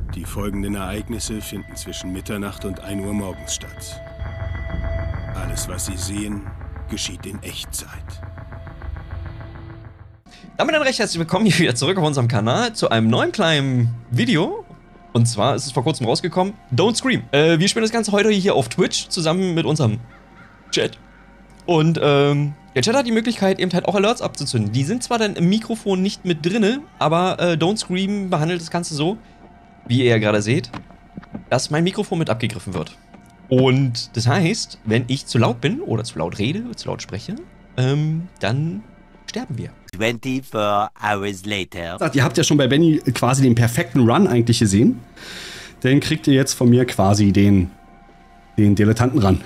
Die folgenden Ereignisse finden zwischen Mitternacht und 1 Uhr morgens statt. Alles, was Sie sehen, geschieht in Echtzeit. Damit dann recht herzlich willkommen hier wieder zurück auf unserem Kanal zu einem neuen kleinen Video. Und zwar ist es vor kurzem rausgekommen, Don't Scream. Wir spielen das Ganze heute hier auf Twitch zusammen mit unserem Chat. Und der Chat hat die Möglichkeit, eben halt auch Alerts abzuzünden. Die sind zwar dann im Mikrofon nicht mit drinne, aber Don't Scream behandelt das Ganze so, wie ihr ja gerade seht, dass mein Mikrofon mit abgegriffen wird. Und das heißt, wenn ich zu laut bin oder zu laut rede, zu laut spreche, dann sterben wir. 24 hours later. Ihr habt ja schon bei Benny quasi den perfekten Run eigentlich gesehen. Den kriegt ihr jetzt von mir quasi den Dilettanten-Run.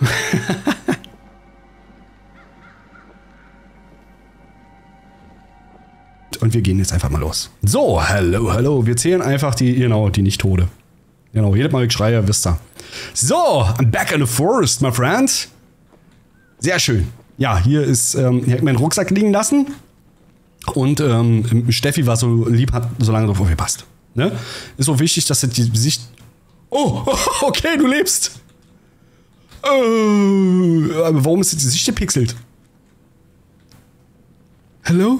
Und wir gehen jetzt einfach mal los. So, hallo. Wir zählen einfach die Nicht-Tode. Genau, jedes Mal, wenn ich schreie, wisst ihr. So, I'm back in the forest, my friend. Sehr schön. Ja, hier ist, hier hab ich meinen Rucksack liegen lassen. Und Steffi war so lieb, hat so lange drauf aufgepasst. Ne? Ist so wichtig, dass die Sicht... Oh, okay, du lebst. Aber warum ist die Sicht gepixelt? Hallo?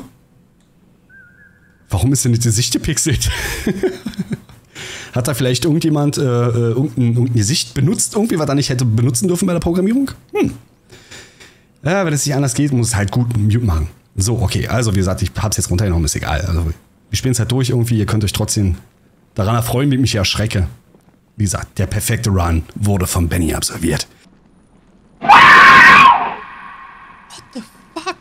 Warum ist denn die Sicht gepixelt? Hat da vielleicht irgendjemand irgendeine Sicht benutzt? Irgendwie, was er nicht hätte benutzen dürfen bei der Programmierung? Ja, wenn es nicht anders geht, muss es halt gut Mute machen. So, okay, also wie gesagt, ich hab's jetzt runtergenommen, ist egal. Also, wir spielen es halt durch irgendwie, ihr könnt euch trotzdem daran erfreuen, wie ich mich hier erschrecke. Wie gesagt, der perfekte Run wurde von Benny absolviert. What the fuck?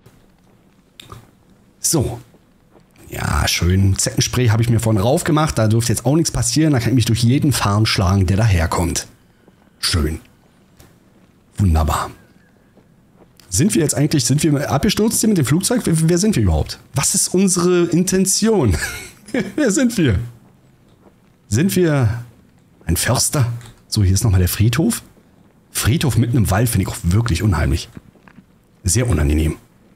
So. Ja, schön. Zeckenspray habe ich mir vorhin rauf gemacht, da dürfte jetzt auch nichts passieren, da kann ich mich durch jeden Farn schlagen, der daherkommt. Schön. Wunderbar. Sind wir abgestürzt hier mit dem Flugzeug? Wer sind wir überhaupt? Was ist unsere Intention? Wer sind wir? Sind wir ein Förster? So, hier ist nochmal der Friedhof. Friedhof mitten im Wald finde ich auch wirklich unheimlich. Sehr unangenehm.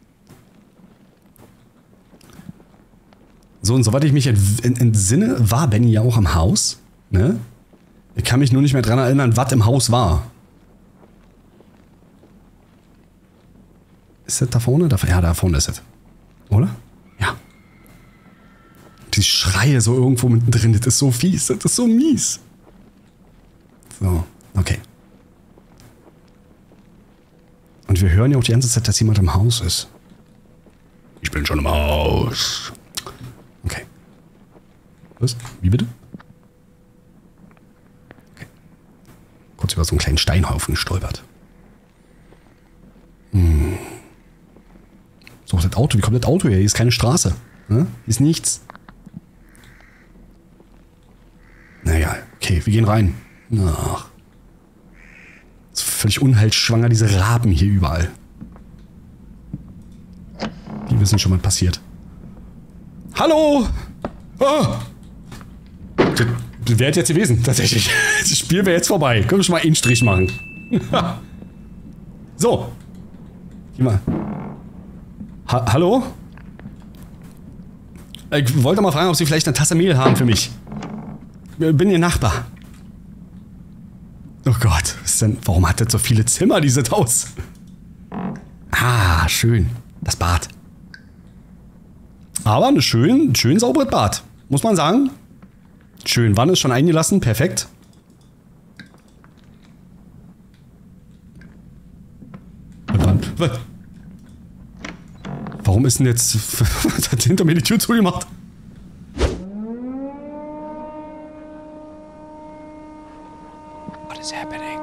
So, und soweit ich mich entsinne, war Benny ja auch am Haus. Ne? Ich kann mich nur nicht mehr dran erinnern, was im Haus war. Ist das da vorne? Ja, da vorne ist es. Oder? Ja. Die Schreie so irgendwo mittendrin, das ist so fies, das ist so mies. So, okay. Und wir hören ja auch die ganze Zeit, dass jemand im Haus ist. Ich bin schon im Haus. Okay. Was? Wie bitte? Okay. Kurz über so einen kleinen Steinhaufen gestolpert. So, das Auto, wie kommt das Auto her? Hier ist keine Straße. Ne? Hier ist nichts. Naja, okay, wir gehen rein. Ach. Ist völlig unheilschwanger, diese Raben hier überall. Die wissen schon, was passiert. Hallo! Oh! Das wäre jetzt gewesen, tatsächlich. Das Spiel wäre jetzt vorbei. Können wir schon mal einen Strich machen. So. Hier mal. Hallo? Ich wollte mal fragen, ob Sie vielleicht eine Tasse Mehl haben für mich. Ich bin Ihr Nachbar. Oh Gott, was denn? Warum hat das so viele Zimmer, dieses Haus? Ah, schön. Das Bad. Aber ein schön sauberes Bad. Muss man sagen. Schön, Wanne ist schon eingelassen. Perfekt. Was? Warum ist denn jetzt... hat hinter mir die Tür zugemacht? What is happening?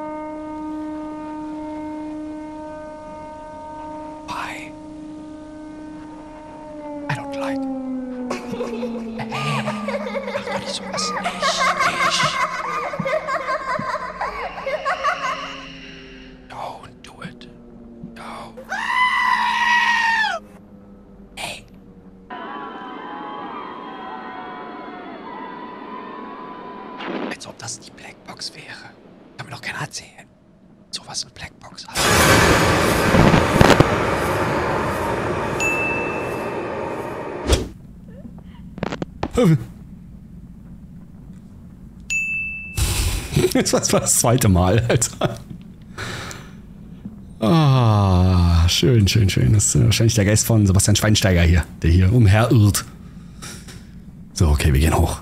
Why? I don't like. Mach doch nicht sowas. Don't do it. No. Hey. Als ob das die Blackbox wäre. Kann mir doch keiner erzählen. Sowas mit Blackbox hat. Das war das zweite Mal, Alter. Ah, schön, schön, schön. Das ist wahrscheinlich der Geist von Sebastian Schweinsteiger hier, der hier umherirrt. So, okay, wir gehen hoch.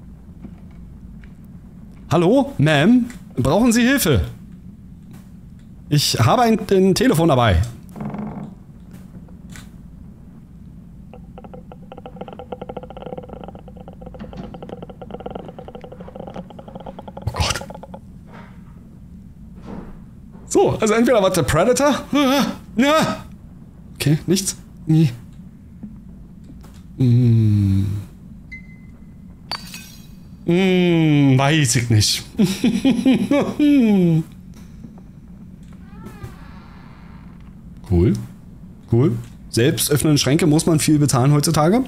Hallo, Ma'am? Brauchen Sie Hilfe? Ich habe ein Telefon dabei. Oh Gott. So, also entweder war der Predator. Ja. Okay, nichts. Nee. Weiß ich nicht. Cool. Cool. Selbst öffnende Schränke muss man viel bezahlen heutzutage.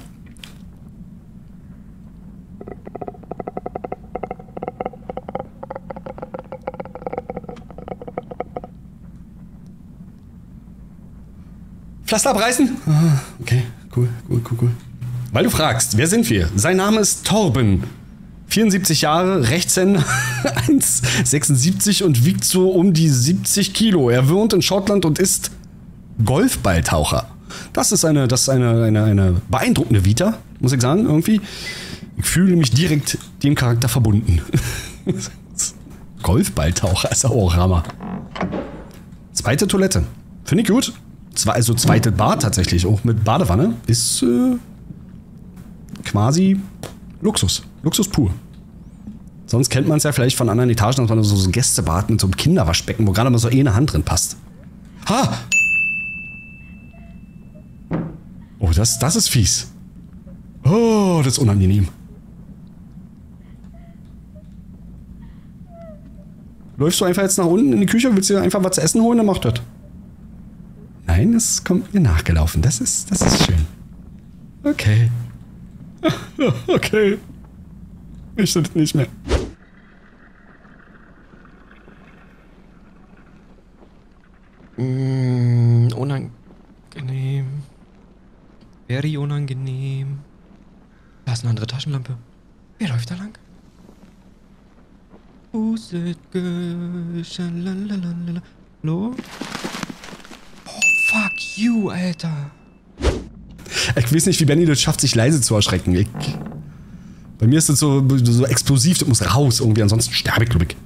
Pflaster abreißen? Ah, okay, cool. Weil du fragst, wer sind wir? Sein Name ist Torben. 74 Jahre, Rechtshänder, 1,76 und wiegt so um die 70 Kilo. Er wohnt in Schottland und ist Golfballtaucher. Das ist eine beeindruckende Vita, muss ich sagen, irgendwie. Ich fühle mich direkt dem Charakter verbunden. Golfballtaucher ist auch Hammer. Zweite Toilette. Finde ich gut. Also zweite Bad tatsächlich, auch mit Badewanne. Ist quasi Luxus. Luxus pur. Sonst kennt man es ja vielleicht von anderen Etagen, dass man so ein Gästebad mit so einem Kinderwaschbecken, wo gerade mal so eine Hand drin passt. Ha! Oh, das ist fies. Oh, das ist unangenehm. Läufst du einfach jetzt nach unten in die Küche, willst du dir einfach was zu essen holen, dann mach das. Nein, es kommt mir nachgelaufen. Das ist schön. Okay. Okay. Ich will nicht mehr. Unangenehm. Very unangenehm. Da ist eine andere Taschenlampe. Wer läuft da lang? Who's it girl? Schalalalala. Hallo? Oh, fuck you, Alter. Ich weiß nicht, wie Benny das schafft, sich leise zu erschrecken. Bei mir ist das so explosiv, das muss raus irgendwie, ansonsten sterbe ich, glaube ich.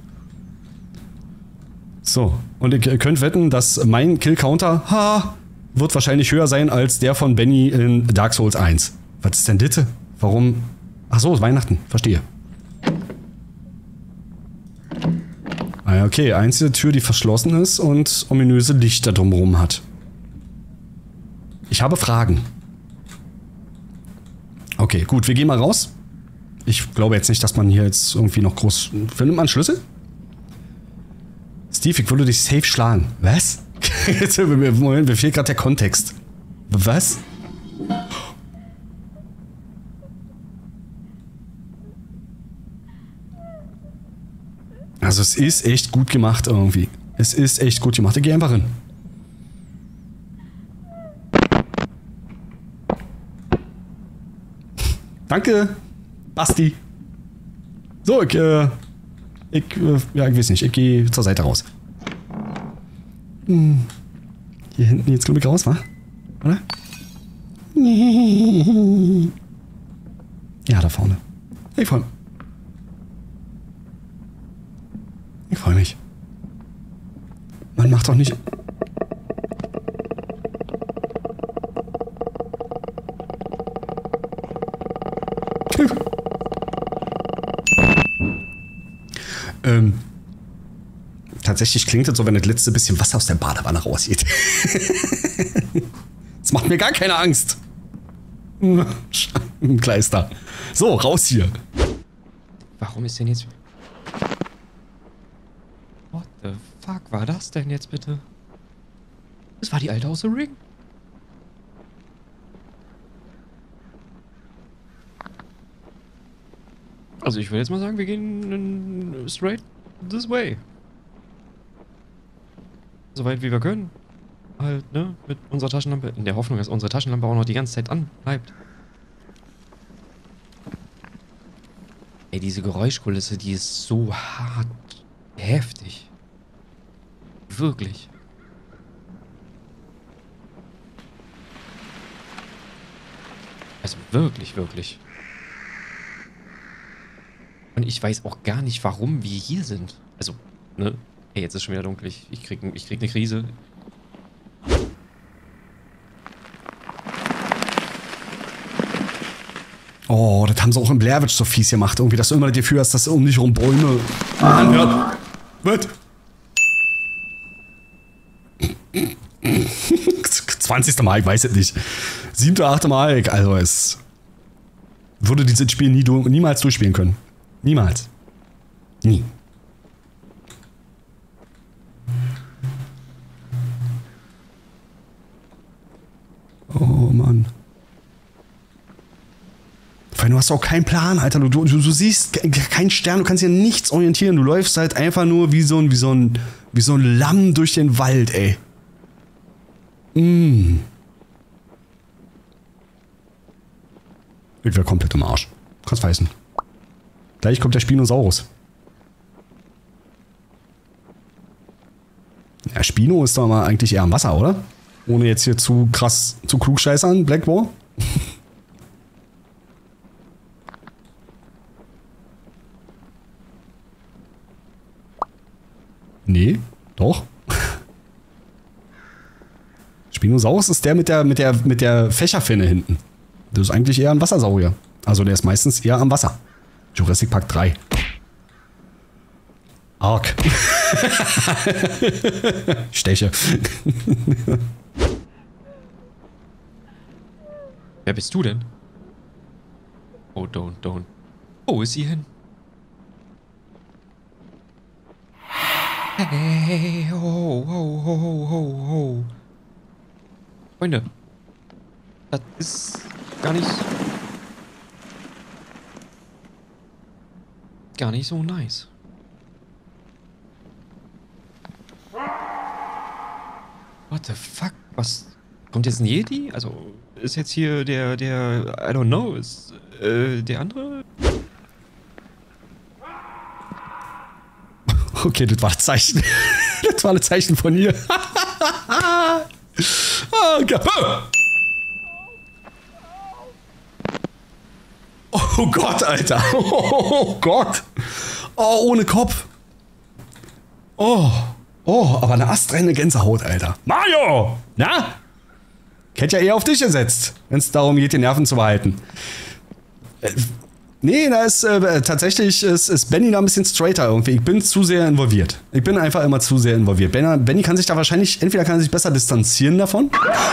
So, und ihr könnt wetten, dass mein Kill-Counter wird wahrscheinlich höher sein als der von Benny in Dark Souls 1. Was ist denn das? Warum? Ach so, Weihnachten, verstehe. Ah ja, okay, einzige Tür, die verschlossen ist und ominöse Lichter drumherum hat. Ich habe Fragen. Okay, gut, wir gehen mal raus. Ich glaube jetzt nicht, dass man hier jetzt irgendwie noch groß... Findet man einen Schlüssel? Steve, ich würde dich safe schlagen. Was? Moment, mir fehlt gerade der Kontext. Was? Also es ist echt gut gemacht irgendwie. Es ist echt gut gemacht. Ich gehe einfach hin. Danke, Basti. So, ich weiß nicht. Ich gehe zur Seite raus. Hier hinten jetzt glaube ich raus, wa? Oder? Ja, da vorne. Ich freue mich. Man macht doch nicht... Tatsächlich klingt es so, wenn das letzte bisschen Wasser aus der Badewanne rausgeht. Das macht mir gar keine Angst. Kleister. So, raus hier. Warum ist denn jetzt... What the fuck war das denn jetzt bitte? Das war die alte aus The Ring. Also ich will jetzt mal sagen, wir gehen straight this way. Soweit wie wir können. Halt, ne? Mit unserer Taschenlampe. In der Hoffnung, dass unsere Taschenlampe auch noch die ganze Zeit an bleibt. Ey, diese Geräuschkulisse, die ist so hart heftig. Wirklich. Also wirklich, wirklich. Und ich weiß auch gar nicht, warum wir hier sind. Also, ne? Hey, jetzt ist schon wieder dunkel. Ich krieg eine Krise. Oh, das haben sie auch im Blair Witch so fies gemacht. Irgendwie, dass du immer das Gefühl hast, dass um dich rum Bäume anhört. Was? 20. Mal, ich weiß es nicht. 7. oder 8. Mal, also es würde dieses Spiel niemals durchspielen können. Niemals. Nie. Oh Mann. Vor allem, du hast auch keinen Plan, Alter. Du siehst keinen Stern, du kannst dir nichts orientieren. Du läufst halt einfach nur wie so ein Lamm durch den Wald, ey. Ich wäre komplett im Arsch. Kannst weißen. Gleich kommt der Spinosaurus. Ja, Spino ist doch mal eigentlich eher am Wasser, oder? Ohne jetzt hier zu krass zu klugscheißern, Black War. Nee, doch. Spinosaurus ist der mit der Fächerfinne hinten. Das ist eigentlich eher ein Wassersaurier. Also der ist meistens eher am Wasser. Jurassic Park 3. Ark. Steche. Wer bist du denn? Oh, don't. Wo ist sie hin? Hey, ho. Freunde. Das ist gar nicht so nice. What the fuck? Was? Kommt jetzt ein Jedi? Also, ist jetzt hier der, I don't know, ist, der andere? Okay, das war ein Zeichen. Das war ein Zeichen von ihr. Oh Gott, Alter. Oh Gott. Oh, ohne Kopf. Oh, aber eine astreine Gänsehaut, Alter. Mario! Na? Ich hätte ja eher auf dich gesetzt, wenn es darum geht, die Nerven zu behalten. Nee, da ist tatsächlich ist Benny da ein bisschen straighter irgendwie. Ich bin zu sehr involviert. Ich bin einfach immer zu sehr involviert. Benny kann sich da wahrscheinlich, entweder kann er sich besser distanzieren davon.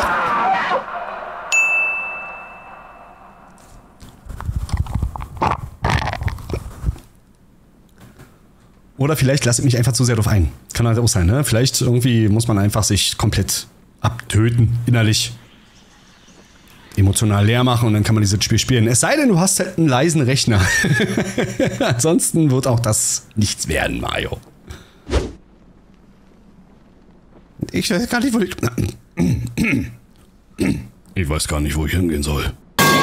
Oder vielleicht lasse ich mich einfach zu sehr drauf ein. Kann halt auch sein, ne? Vielleicht irgendwie muss man einfach sich komplett abtöten, innerlich. Emotional leer machen und dann kann man dieses Spiel spielen. Es sei denn, du hast halt einen leisen Rechner. Ansonsten wird auch das nichts werden, Mario. Ich weiß gar nicht, wo ich weiß gar nicht, wo ich hingehen soll.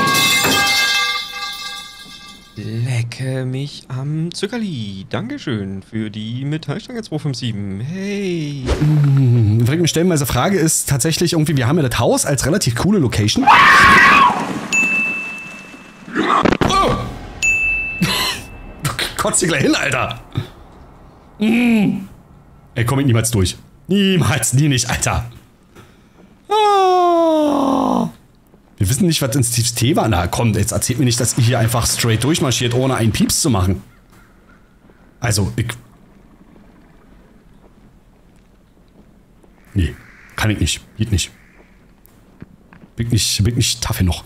Lecke mich am Zuckerli. Dankeschön für die Metallstange 257. Hey. Was ich mir stellenweise frage ist tatsächlich irgendwie, wir haben ja das Haus als relativ coole Location. Oh. Kotzt dir gleich hin, Alter. Ey, komm ich niemals durch. Niemals, nie nicht, Alter. Oh. Wir wissen nicht, was in Steve's Tee war. Na komm, jetzt erzählt mir nicht, dass ihr hier einfach straight durchmarschiert, ohne einen Pieps zu machen. Also, nee, kann ich nicht. Geht nicht. Bin nicht tough noch.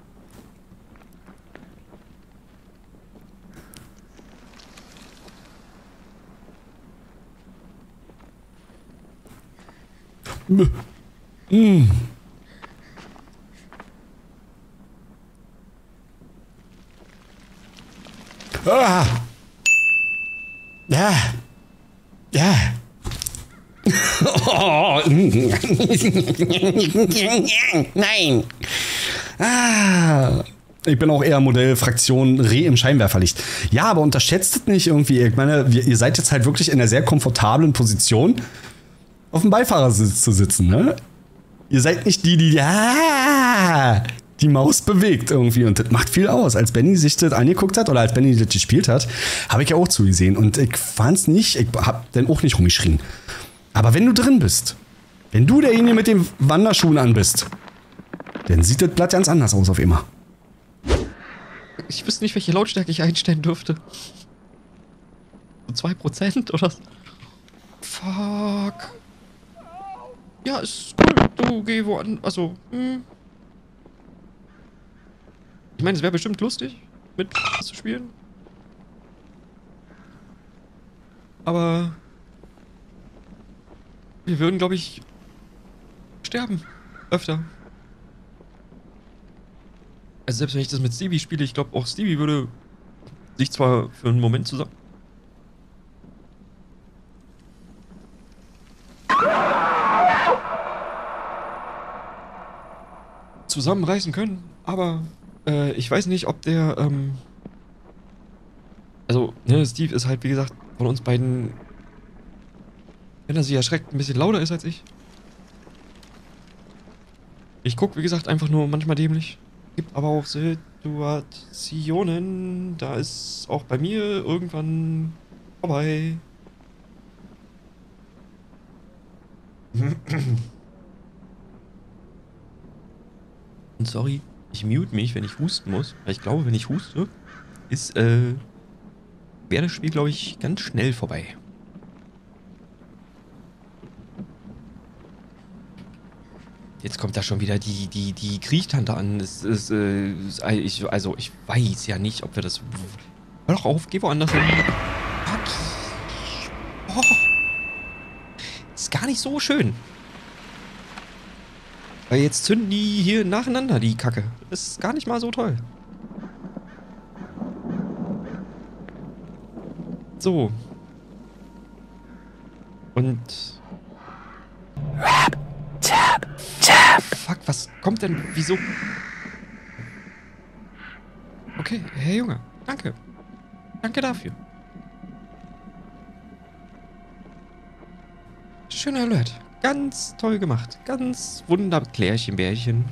Ah. Ja. Ja. Oh. Nein. Ah. Ich bin auch eher Modell Fraktion Reh im Scheinwerferlicht. Ja, aber unterschätzt es nicht irgendwie. Ich meine, ihr seid jetzt halt wirklich in einer sehr komfortablen Position, auf dem Beifahrersitz zu sitzen, ne? Ihr seid nicht die Maus bewegt irgendwie und das macht viel aus. Als Benny sich das angeguckt hat oder als Benny das gespielt hat, habe ich ja auch zugesehen und ich fand's nicht, ich hab dann auch nicht rumgeschrien. Aber wenn du drin bist, wenn du derjenige mit den Wanderschuhen an bist, dann sieht das Blatt ganz anders aus auf immer. Ich wüsste nicht, welche Lautstärke ich einstellen dürfte. So 2% oder? Fuck. Ja, ist cool. Du geh woanders. Also, Ich meine, es wäre bestimmt lustig, mit zu spielen. Aber wir würden, glaube ich, sterben. Öfter. Also selbst wenn ich das mit Stevie spiele, ich glaube auch Stevie würde sich zwar für einen Moment zusammenreißen können, aber ich weiß nicht, ob der, also, ne, Steve ist halt, wie gesagt, von uns beiden, wenn er sich erschreckt, ein bisschen lauter ist als ich. Ich guck, wie gesagt, einfach nur manchmal dämlich. Gibt aber auch Situationen, da ist auch bei mir irgendwann vorbei. Und sorry, ich mute mich, wenn ich husten muss. Weil ich glaube, wenn ich huste, wäre das Spiel, glaube ich, ganz schnell vorbei. Jetzt kommt da schon wieder die Kriechtante an. Ich weiß ja nicht, ob wir das... Hör doch auf, geh woanders hin. Oh. Ist gar nicht so schön. Weil jetzt zünden die hier nacheinander, die Kacke. Ist gar nicht mal so toll. So. Und... Fuck, was kommt denn? Wieso? Okay, Herr Junge, danke. Danke dafür. Schöner Alert. Ganz toll gemacht. Ganz Klärchen-Bärchen.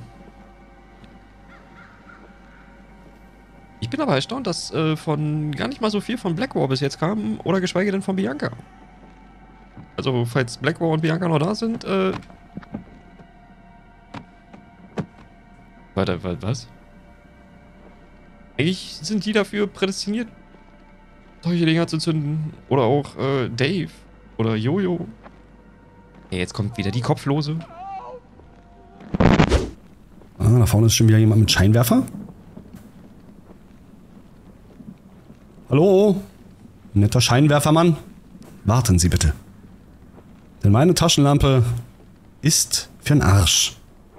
Ich bin aber erstaunt, dass von gar nicht mal so viel von Blackwar bis jetzt kam, oder geschweige denn von Bianca. Also, falls Blackwar und Bianca noch da sind, Warte, was? Eigentlich sind die dafür prädestiniert, solche Dinger zu zünden. Oder auch Dave. Oder Jojo. Ja, jetzt kommt wieder die Kopflose. Ah, da vorne ist schon wieder jemand mit Scheinwerfer. Hallo? Netter Scheinwerfermann. Warten Sie bitte. Denn meine Taschenlampe ist für'n Arsch.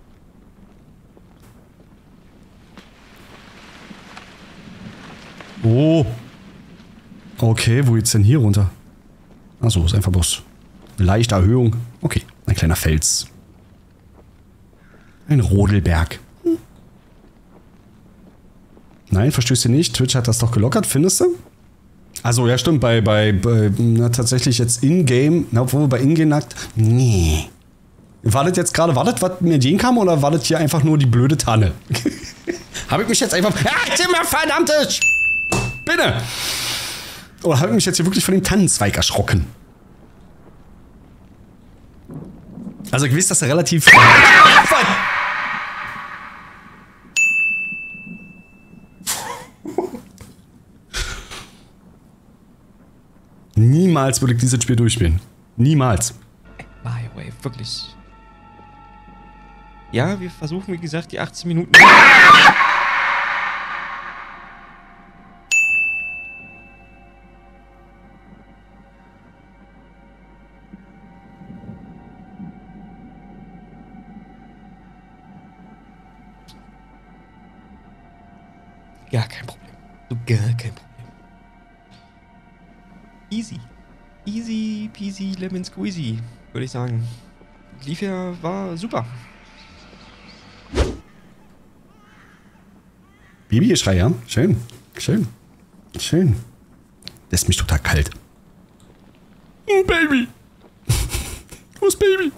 Oh. Okay, wo geht's denn hier runter? Achso, ist einfach bloß eine leichte Erhöhung. Okay, ein kleiner Fels. Ein Rodelberg. Nein, verstößt ihr nicht. Twitch hat das doch gelockert, findest du? Also ja, stimmt, tatsächlich jetzt in-game, obwohl bei in-game nackt. Nee. War das jetzt gerade, was mir entgegen oder war das hier einfach nur die blöde Tanne? Habe ich mich jetzt einfach... Ah, Zimmer, verdammtes... Bitte! Oder habe ich mich jetzt hier wirklich von dem Tannenzweig erschrocken? Also ich weiß, dass er relativ... Niemals würde ich dieses Spiel durchspielen. Niemals. BioWare, wirklich. Ja, wir versuchen, wie gesagt, die 18 Minuten... Gar kein Problem. So gar kein Problem. Easy. Easy peasy lemon squeezy, würde ich sagen. Lief ja, war super. Babygeschrei, ja? Schön. Schön. Schön. Lässt mich total kalt. Oh, Baby. Wo ist Baby?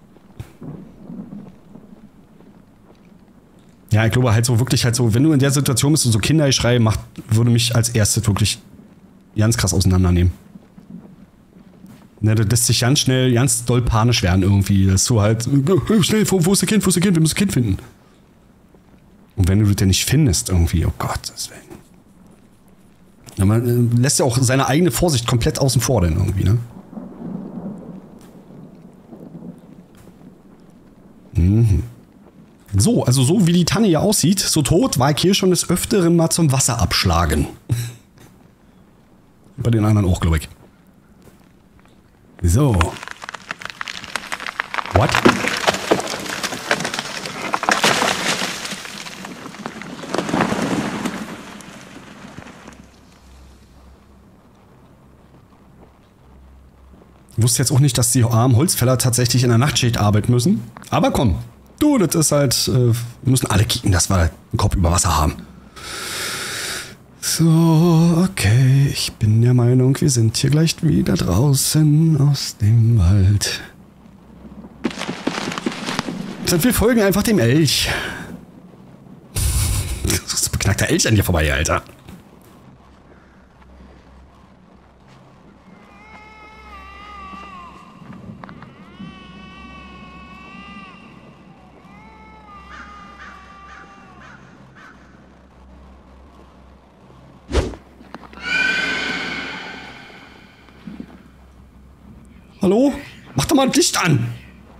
Ja, ich glaube halt so wirklich halt so, wenn du in der Situation bist und so Kindergeschrei macht, würde mich als erstes wirklich ganz krass auseinandernehmen. Ne, das lässt sich ganz schnell, ganz doll panisch werden irgendwie. Das ist so halt, schnell, wo ist der Kind, wo ist der Kind, wir müssen das Kind finden. Und wenn du das denn nicht findest irgendwie, oh Gott, deswegen. Ja, man lässt ja auch seine eigene Vorsicht komplett außen vor denn irgendwie, ne? Mhm. So, also so wie die Tanne hier aussieht, so tot, war ich hier schon des Öfteren mal zum Wasser abschlagen. Bei den anderen auch, glaube ich. So. What? Ich wusste jetzt auch nicht, dass die armen Holzfäller tatsächlich in der Nachtschicht arbeiten müssen. Aber komm, du, das ist halt, wir müssen alle kicken, dass wir einen Kopf über Wasser haben. So, okay, ich bin der Meinung, wir sind hier gleich wieder draußen aus dem Wald. Wir folgen einfach dem Elch. Das ist ein beknackter Elch an dir vorbei, Alter. Hallo? Mach doch mal ein Licht an!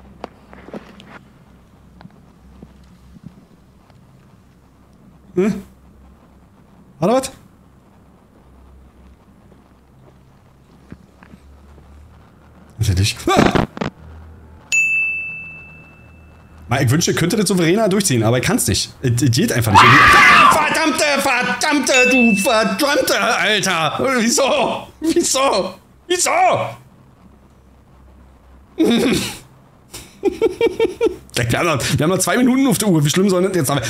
Hm? Warte, was? Was hätte ich? Ah! Ich wünschte, ich könnte das souveräner durchziehen, aber ich kann's nicht. Es geht einfach nicht. Ah, verdammte, du verdammte, Alter! Wieso? Wieso? Wieso? Wir haben noch 2 Minuten auf der Uhr. Wie schlimm soll das jetzt sein?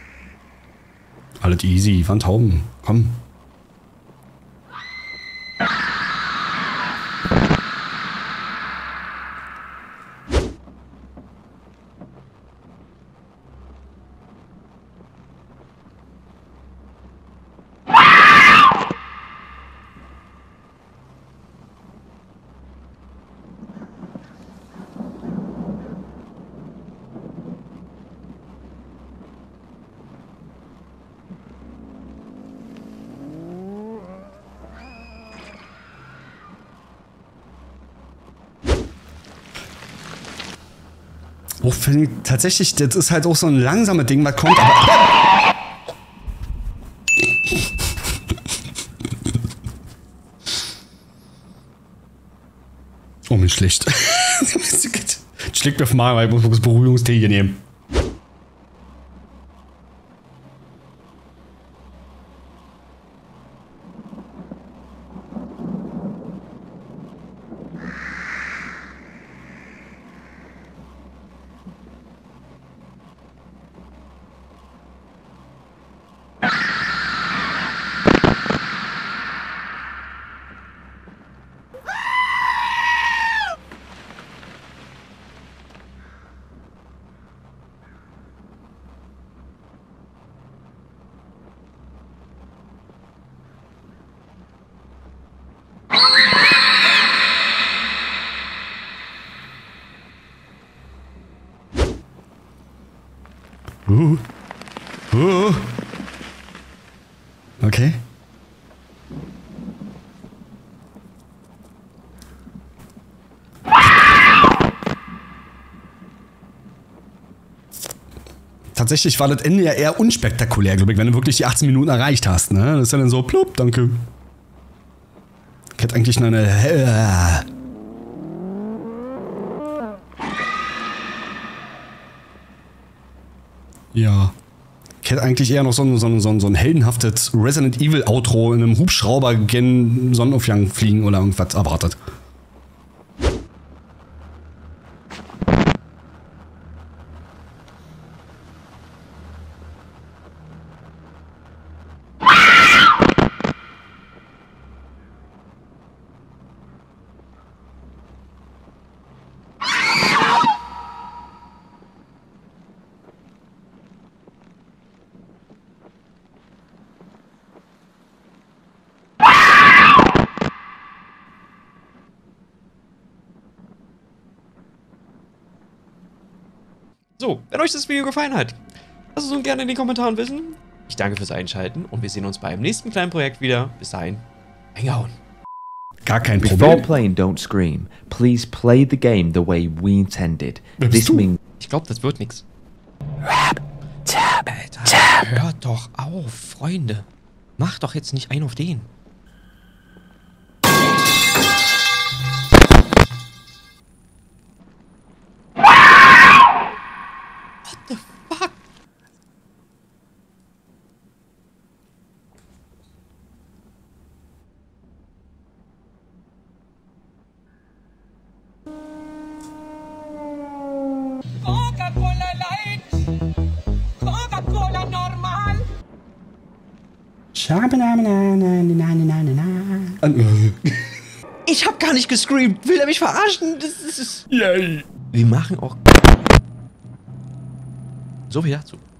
Alles easy, Van Tauben. Komm. Oh, tatsächlich, das ist halt auch so ein langsames Ding, was kommt, aber... Oh, mir schlecht. Schlägt mir auf den Magen, weil ich muss Beruhigungstee hier nehmen. Okay. Tatsächlich war das Ende ja eher unspektakulär, glaube ich, wenn du wirklich die 18 Minuten erreicht hast, ne? Das ist ja dann so, plupp, danke. Ich hätte eigentlich noch eine... Ja. Ich hätte eigentlich eher noch so ein heldenhaftes Resident Evil Outro in einem Hubschrauber gen Sonnenaufgang fliegen oder irgendwas erwartet. So, wenn euch das Video gefallen hat, lasst es uns gerne in den Kommentaren wissen. Ich danke fürs Einschalten und wir sehen uns beim nächsten kleinen Projekt wieder. Bis dahin, reingehauen. Gar kein Before Problem. playing Don't Scream, please play the game the way we intended. Wer bist This du? means Ich glaube, das wird nix. Alter, hört doch auf, Freunde. Macht doch jetzt nicht einen auf den. What the fuck? Coca-Cola Light, Coca-Cola normal. Ich hab gar nicht gescreamt. Will er mich verarschen? Das ist... Yay. Wir machen auch... So viel dazu.